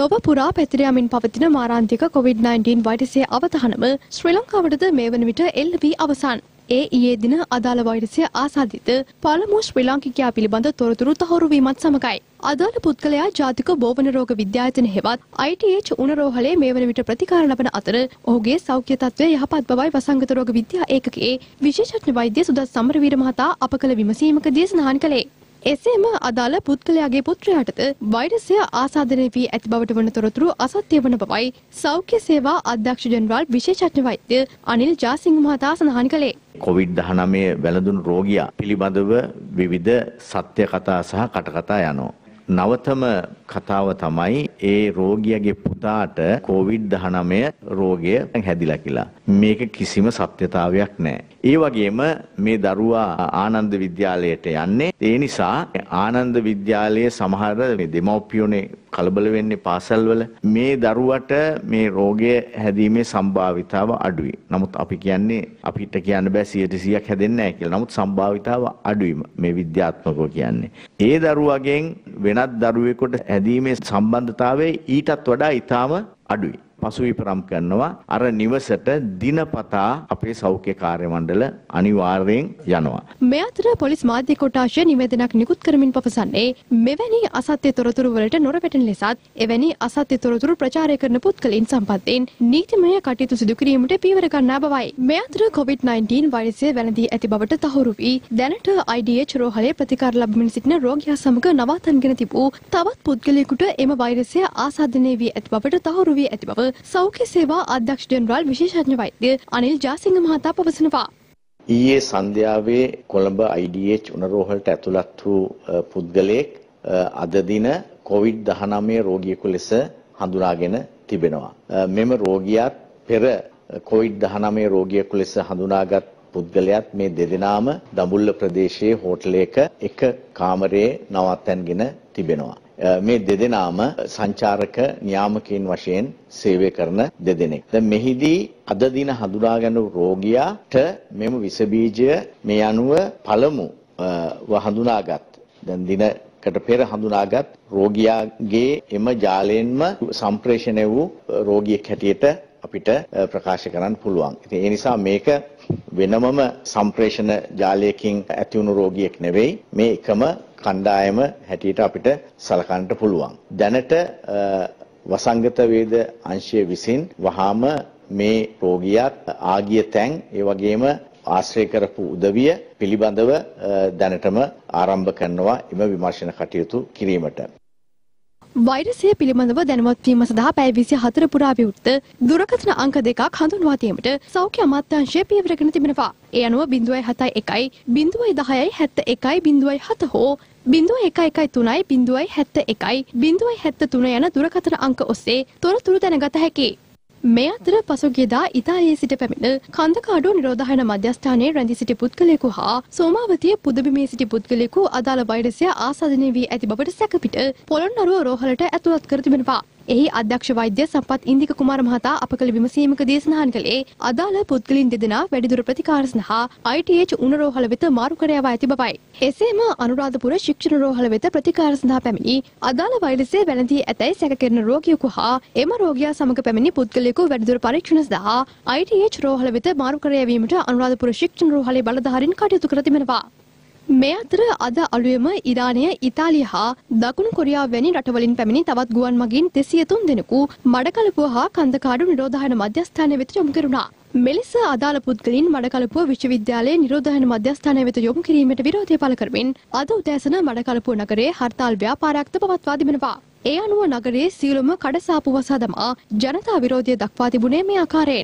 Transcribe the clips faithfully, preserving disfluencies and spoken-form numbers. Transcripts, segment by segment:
ලොව පුරා පැතිර යමින් පවතින මාරාන්තික කොවිඩ් නයින්ටීන් වෛරසය අවතහනම ශ්‍රී ලංකාවටද මේ වන විට එල්ල වී අවසන්. ඒ ඊයේ දින අදාළ වෛරසය ආසාදිත පළමු ශ්‍රී ලාංකිකයා පිළිබඳ තොරතුරු තහවුරු වීමත් සමගයි. අදාළ පුද්ගලයා ජාතික බෝවන රෝග විද්‍යායතන හෙවත් ආයි ටී එච් උණරෝහලේ මේ වන විට ප්‍රතිකාර ලබන අතර ඔහුගේ සෞඛ්‍ය තත්ත්වය යහපත් බවයි වසංගත රෝග විද්‍යා ඒකකයේ විශේෂඥ වෛද්‍ය සුදත් සමරවීර මහතා අප කළ විමසීමකදී සඳහන් කළේ. එසේම අදාළ පුද්ගලයාගේ පුත්‍රයාටද වෛරසය ආසාදනය වී ඇති බවට වන තොරතුරු අසත්‍ය වන බවයි සෞඛ්‍ය සේවා අධ්‍යක්ෂ ජෙනරාල් විශේෂඥ වෛද්‍ය අනිල් ජාසිංහ මහතා සඳහන් කළේ. කොවිඩ් දහනවය වැළඳුණු රෝගියා පිළිබඳව විවිධ සත්‍ය කතා සහ කටකතා යනවා. නවතම කතාව තමයි ඒ රෝගියාගේ පුතාට කොවිඩ් දහනවය රෝගය හැදිලා කියලා. මේක කිසිම සත්‍යතාවයක් නැහැ. ඒ වගේම මේ දරුවා ආනන්ද විද්‍යාලයට යන්නේ. ඒ නිසා ආනන්ද විද්‍යාලයේ සමහර දෙමව්පියෝනේ කලබල වෙන්නේ පාසල්වල මේ දරුවට මේ රෝගය හැදීමේ සම්භාවිතාව අඩුයි. නමුත් අපි කියන්නේ අපිට කියන්න බෑ සියයට සියයක් හැදෙන්නේ නැහැ කියලා. නමුත් සම්භාවිතාව අඩුයි මේ විද්‍යාත්මකව කියන්නේ. ඒ දරුවගෙන් වෙනත් දරුවෙකුට හැදීමේ සම්බන්ධතාවය ඊටත් වඩා ඊටාම අඩුයි. පසුවිපරම් කරනවා අර නිවසට දිනපතා අපේ සෞඛ්‍ය කාර්ය මණ්ඩල අනිවාර්යෙන් යනවා. මේ අතර පොලිස් මාධ්‍ය කොටාශය නිවේදනයක් නිකුත් කරමින් පවසන්නේ මෙවැනි අසත්‍ය තොරතුරු වලට නොරවැටෙන ලෙසත් එවැනි අසත්‍ය තොරතුරු ප්‍රචාරය කරන පුද්ගලයන් සම්පතෙන් නීතිමය කටයුතු සිදු කිරීමට පියවර ගන්නා බවයි. මේ අතර කොවිඩ් නයින්ටීන් වෛරසය වැළඳී ඇති බවට තහවුරු වී දැනට ආයි ඩී එච් රෝහලේ ප්‍රතිකාර ලබමින් සිටින රෝගියා සමග නවාතන්ගෙන තිබූ තවත් පුද්ගලයෙකුට එම වෛරසය ආසාදනය වී ඇති බවට තහවුරු වී ඇති බව සෞඛ්‍ය සේවා අධ්‍යක්ෂ ජෙනරාල් විශේෂඥ වෛද්‍ය අනිල් ජාසිංහ මහතා පවසනවා. ඊයේ සන්ධ්‍යාවේ කොළඹ ආයි ඩී එච් උණරෝහලට ඇතුළත් වූ පුද්ගලයෙක් අද දින කොවිඩ් දහනවය රෝගියෙකු ලෙස හඳුනාගෙන තිබෙනවා. මෙම රෝගියාත් පෙර කොවිඩ් දහනවය රෝගියෙකු ලෙස හඳුනාගත් පුද්ගලයාත් මේ දෙදෙනාම දඹුල්ල ප්‍රදේශයේ හෝටලයක එක කාමරයේ නවත්තන්ගෙන තිබෙනවා. මේ දෙදෙනාම සංචාරක නියාමකයන් වශයෙන් සේවය කරන දෙදෙනෙක්. දැන් මෙහිදී අද දින හඳුනාගන්න රෝගියාට මෙම විස බීජය මේ අනුව පළමු හඳුනාගත් දැන් දිනකට පෙර හඳුනාගත් රෝගියාගේ එම ජාලයෙන්ම සම්ප්‍රේෂණය වූ රෝගියෙක් හැටියට අපිට ප්‍රකාශ කරන්න පුළුවන්. ඉතින් ඒ නිසා මේක වෙනමම සම්ප්‍රේෂණ ජාලයකින් ඇති වුණු රෝගියෙක් නෙවෙයි. මේ එකම කණ්ඩායම හැටියට අපිට සලකන්නට පුළුවන්. දැනට වසංගත වේද අංශය විසින් වහාම මේ රෝගියාත් ආගිය තැන් ඒ වගේම ආශ්‍රය කරපු උදවිය පිළිබඳව දැනටම ආරම්භ කරනවා එම විමර්ශන කටයුතු කිරීමට. වෛරසය පිළිබඳව දැනුවත් වීම සඳහා පැය විසිහතර පුරා විවෘත දුරකථන අංක දෙකක් හඳුන්වා දීමට සෞඛ්‍ය අමාත්‍යාංශය පියවරගෙන තිබෙනවා. ඒ අනුව බිංදුවයි හතයි එකයි බිංදුවයි දහයයි හැත්තෑ එකයි බිංදුවයි හත හෝ බිංදුවයි එකයි එකයි තුනයි බිංදුවයි හැත්තෑ එකයි බිංදුවයි හැත්තෑ තුන යන දුරකථන අංක ඔස්සේ තොරතුරු දැනගත හැකියි. මේ අතර පසුගියදා ඉතාලියේ සිට පැමිණ කන්දකාඩු නිරෝධායන මධ්‍යස්ථානයේ රැඳී සිටි පුද්ගලයෙකු හා සෝමාවතිය පුදබිමේ සිටි පුද්ගලයෙකු අදාළ වෛරසය ආසාදනය වී ඇති බවට සැකපිට පොළොන්නරුව රෝහලට ඇතුළත් කර තිබෙනවා. එහි අධ්‍යක්ෂ වෛද්‍ය සම්පත් ඉන්දික කුමාර මහතා අප කළ විමසීමකදී සඳහන් කළේ අදාළ පුද්ගලින් දෙදෙනා වැඩිදුර ප්‍රතිකාර සඳහා ආයි ටී එච් උණරෝහල වෙත මාරු කර යවා ඇති බවයි. එසේම අනුරාධපුර ශික්ෂණ රෝහල වෙත ප්‍රතිකාර සඳහා පැමිණි අදාළ වෛරසය වැළඳී ඇතැයි සැක කරන රෝගියෙකු හා එම රෝගියා සමග පැමිණි පුද්ගලයෙකු වැඩිදුර පරීක්ෂණ සඳහා ආයි ටී එච් රෝහල වෙත මාරු කර යැවීමට අනුරාධපුර ශික්ෂණ රෝහලේ බලධාරීන් කටයුතු කර තිබෙනවා. මේ අතර අද අලුයම ඉරානය ඉතාලිය හා දකුණු කොරියාව වැනි රටවලින් පැමිණි තවත් ගුවන් මගින් දෙසිය තුන් දෙනෙකු මඩකලපුව හා කන්දකාඩු නිරෝධායන මධ්‍යස්ථානය වෙත යොමු කෙරුණා. මෙලෙස අදාළ පුද්ගලින් මඩකලපුව විශ්වවිද්‍යාලයේ නිරෝධායන මධ්‍යස්ථානය වෙත යොමු කිරීමට විරෝධය පළ කරමින් අද උදෑසන මඩකලපුව නගරයේ හර්තාල් ව්‍යාපාරයක්ද පවත්වා තිබෙනවා. ඒ අනුව නගරයේ සියලුම කඩසාප්පු වසා දමා ජනතා විරෝධය දක්වා තිබුණේ මේ ආකාරයෙන්.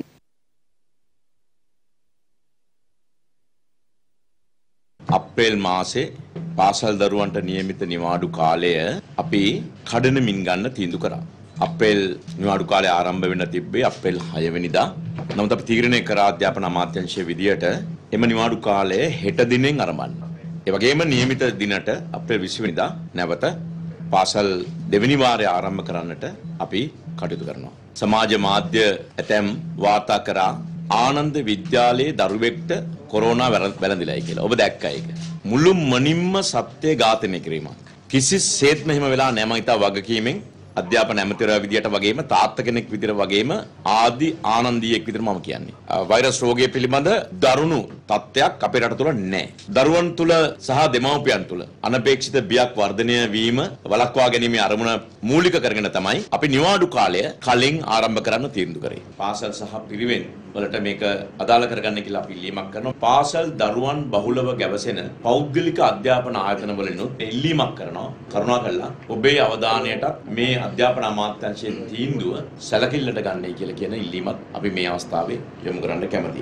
අප්‍රේල් මාසේ පාසල් දරුවන්ට නියමිත නිවාඩු කාලය අපි කඩනමින් ගන්න තීන්දුව කරා. අප්‍රේල් නිවාඩු කාලය ආරම්භ වෙන්න තිබ්බේ අප්‍රේල් හය වෙනිදා. නමුත් අපි තීරණය කරා අධ්‍යාපන අමාත්‍යාංශයේ විදියට එම නිවාඩු කාලය හෙට දිනෙන් ආරම්භන්න. ඒ වගේම නියමිත දිනට අප්‍රේල් විසි වෙනිදා නැවත පාසල් දෙවෙනි වාරය ආරම්භ කරන්නට අපි කටයුතු කරනවා. සමාජ මාධ්‍ය ඇතැම් වාර්තා කරා ආනන්ද විද්‍යාලයේ දරුවෙක්ට කොරෝනා වැළඳිලායි කියලා. ඔබ දැක්කා ඒක. මුළු මනින්ම සත්‍ය ඝාතනය කිරීමක්. කිසිසේත්ම එහෙම වෙලා නැහැ. මම හිතා වගකීමෙන් අධ්‍යාපන ඇමතිවරයා විදියට වගේම තාත්තා කෙනෙක් විදියට වගේම ආදි ආනන්දීයෙක් විදියට මම කියන්නේ. වෛරස් රෝගය පිළිබඳ දරුණු තත්ත්වයක් අපේ රට තුළ නැහැ. දරුවන් තුළ සහ දෙමව්පියන් තුළ අනපේක්ෂිත බියක් වර්ධනය වීම වළක්වා ගැනීමේ අරමුණ මූලික කරගෙන තමයි අපි නිවාඩු කාලය කලින් ආරම්භ කරන්න තීන්දුව කරේ. පාසල් සහ පිරිවෙන් වලට මේක අදාළ කරගන්න කියලා අපි ඉල්ලීමක් කරනවා. පාසල් දරුවන් බහුලව ගැවසෙන පෞද්ගලික අධ්‍යාපන ආයතන වලිනුත් ඉල්ලීමක් කරනවා. කරුණාකරලා ඔබේ අවධානයටත් මේ අධ්‍යාපන අමාත්‍යාංශයේ තීන්දුව සැලකිල්ලට ගන්නයි කියලා කියන ඉල්ලීමත් අපි මේ අවස්ථාවේ යොමු කරන්න කැමතියි.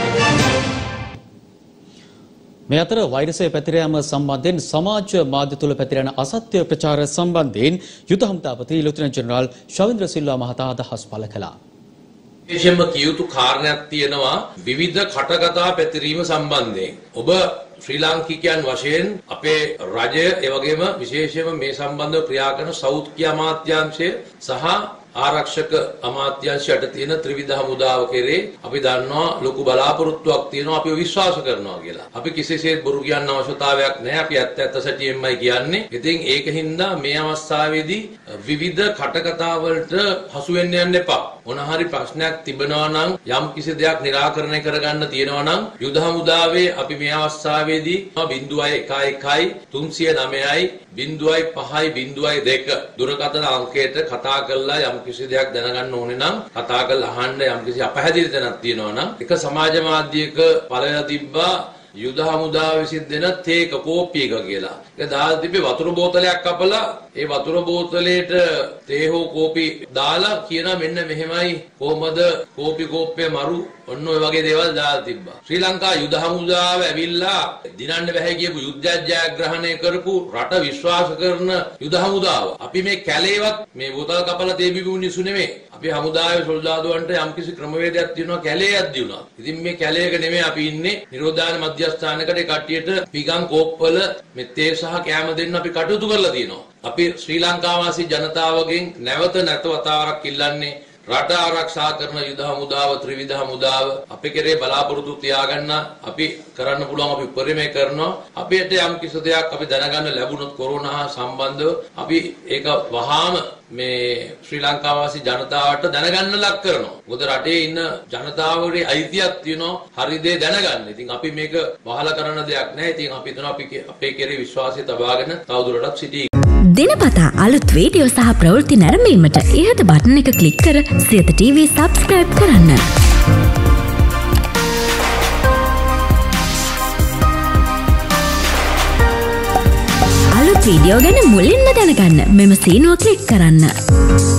මේ අතර වෛරසය පැතිර යාම සම්බන්ධයෙන් සමාජ මාධ්‍ය තුල පැතිර යන අසත්‍ය ප්‍රචාර සම්බන්ධයෙන් යුද හමුදාපති ලෙෆ්ටිනන්ට් ජෙනරාල් ශවේන්ද්‍ර සිල්වා මහතා අදහස් පළ කළා. විශේෂයෙන්ම කිය යුතු කාරණයක් තියෙනවා විවිධ කටකතා පැතිරීම සම්බන්ධයෙන්. ඔබ ශ්‍රී ලාංකිකයන් වශයෙන් අපේ රජය ඒ වගේම විශේෂයෙන්ම මේ සම්බන්ධව ක්‍රියා කරන සෞඛ්‍ය අමාත්‍යාංශය සහ ආරක්ෂක අමාත්‍යාංශයට තියෙන ත්‍රිවිධ හමුදාව කෙරේ අපි දන්නවා ලොකු බලාපොරොත්තුවක් තියෙනවා අපි විශ්වාස කරනවා කියලා. අපි කිසිසේත් බොරු කියන්න අවශ්‍යතාවයක් නැහැ. අපි ඇත්ත ඇත්ත සැටියෙන්මයි කියන්නේ. ඉතින් ඒකින්ද මේ අවස්ථාවේදී විවිධ කටකතා වලට හසු වෙන්න යන්න එපා. මොන හරි ප්‍රශ්නයක් තිබෙනවා නම් යම් කිසි දෙයක් निराකරණය කරගන්න තියෙනවා නම් යුද හමුදාවේ අපි මේ අවස්ථාවේදී බිංදුවයි එකයි එකයි තුන්සිය නවයයි බිංදුවයි පහයි බිංදුවයි දෙක දුරකථන අංකයට කතා කරලා යම් කිසි දෙයක් දැනගන්න ඕනේ නම් කතා කරලා අහන්න යම් කිසි අපහැදිලි තැනක් තියෙනවා නම් එක සමාජ මාධ්‍යයක පළල තිබ්බා යුද හමුදාව විසින් දෙන තේක කෝපි එක කියලා. ඒක දාලා තිබ්බේ වතුර බෝතලයක් කපලා ඒ වතුර බෝතලේට තේ හෝ කෝපි දාලා කියනවා මෙන්න මෙහෙමයි කොහමද කෝපි කෝප්පේ මරු ඔන්න ඔය වගේ දේවල් දාලා තිබ්බා. ශ්‍රී ලංකා යුද හමුදාව ඇවිල්ලා දිනන්න බැහැ කියපු යුද්ධ ජයග්‍රහණය කරපු රට විශ්වාස කරන යුද හමුදාව. අපි මේ කැලේවත් මේ බෝතල් කපලා තේ බිබු නිසු නෙමෙයි. අපි හමුදාවේ සොල්දාදුවන්ට යම්කිසි ක්‍රමවේදයක් තියෙනවා කැලේ යද්දී උනා. ඉතින් මේ කැලේක නෙමෙයි අපි ඉන්නේ. නිරෝධායන මධ්‍යස්ථානකට ඒ කට්ටියට පිගම් කෝප්පල මේ තේ සහ කෑම දෙන්න අපි කටයුතු කරලා තියෙනවා. අපි ශ්‍රී ලංකා වාසී ජනතාවගෙන් නැවත නැත වතාවක් ඉල්ලන්නේ රට ආරක්ෂා කරන යුද හමුදාව ත්‍රිවිධ හමුදාව අපි කෙරේ බලාපොරොත්තු තියාගන්න අපි කරන්න පුළුවන් අපි උපරිමය කරනවා. අපිට යම් කිසි දෙයක් අපි දැනගන්න ලැබුණොත් කොරෝනා සම්බන්ධව අපි ඒක වහාම මේ ශ්‍රී ලංකා වාසී ජනතාවට දැනගන්න ලක් කරනවා. මොකද රටේ ඉන්න ජනතාවගේ අයිතියක් තියෙනවා හරි දේ දැනගන්න. ඉතින් අපි මේක වහලා කරන්න දෙයක් නැහැ. ඉතින් අපි හිතනවා අපි අපේ කෙරේ විශ්වාසය තබාගෙන තවදුරටත් සිටී. දිනපතා අලුත් වීඩියෝ සහ ප්‍රවෘත්ති නැරඹීමට ඉහත බටන් එක ක්ලික් කර සියත ටීවී සබ්ස්ක්‍රයිබ් කරන්න. අලුත් වීඩියෝ ගැන මුලින්ම දැනගන්න මෙම සීනුව ක්ලික් කරන්න.